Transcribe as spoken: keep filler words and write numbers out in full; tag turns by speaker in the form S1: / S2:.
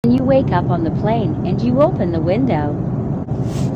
S1: You wake up on the plane and you open the window.